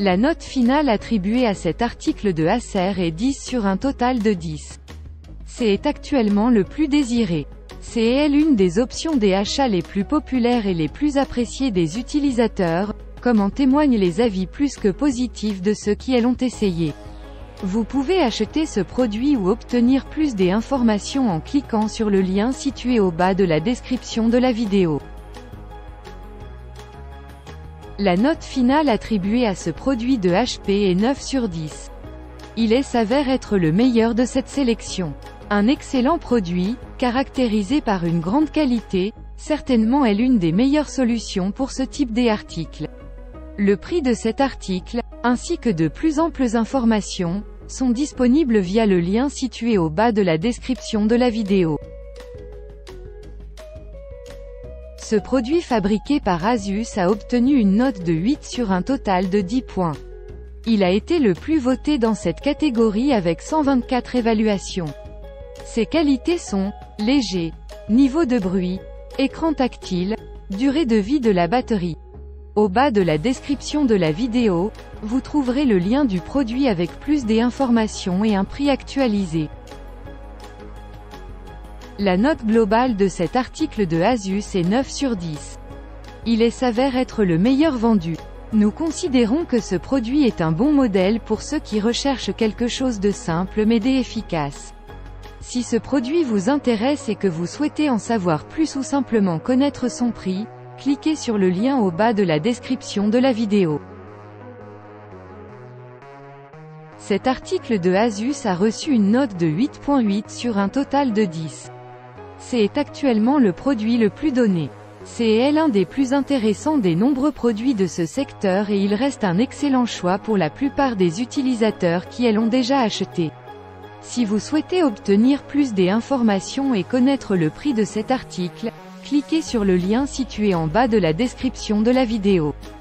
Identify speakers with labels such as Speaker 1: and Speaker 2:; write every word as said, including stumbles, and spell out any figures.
Speaker 1: La note finale attribuée à cet article de Acer est dix sur un total de dix. C'est actuellement le plus désiré. C'est l'une des options des achats les plus populaires et les plus appréciées des utilisateurs, comme en témoignent les avis plus que positifs de ceux qui l'ont essayé. Vous pouvez acheter ce produit ou obtenir plus d'informations en cliquant sur le lien situé au bas de la description de la vidéo. La note finale attribuée à ce produit de H P est neuf sur dix. Il est s'avère être le meilleur de cette sélection. Un excellent produit, caractérisé par une grande qualité, certainement est l'une des meilleures solutions pour ce type d'article. Le prix de cet article, ainsi que de plus amples informations, sont disponibles via le lien situé au bas de la description de la vidéo. Ce produit fabriqué par Asus a obtenu une note de huit sur un total de dix points. Il a été le plus voté dans cette catégorie avec cent vingt-quatre évaluations. Ses qualités sont léger, niveau de bruit, écran tactile, durée de vie de la batterie. Au bas de la description de la vidéo, vous trouverez le lien du produit avec plus d'informations et un prix actualisé. La note globale de cet article de Asus est neuf sur dix. Il est s'avère être le meilleur vendu. Nous considérons que ce produit est un bon modèle pour ceux qui recherchent quelque chose de simple mais d'efficace. Si ce produit vous intéresse et que vous souhaitez en savoir plus ou simplement connaître son prix, cliquez sur le lien au bas de la description de la vidéo. Cet article de Asus a reçu une note de huit virgule huit sur un total de dix. C'est actuellement le produit le plus donné. C'est l'un des plus intéressants des nombreux produits de ce secteur et il reste un excellent choix pour la plupart des utilisateurs qui l'ont déjà acheté. Si vous souhaitez obtenir plus d'informations et connaître le prix de cet article, cliquez sur le lien situé en bas de la description de la vidéo.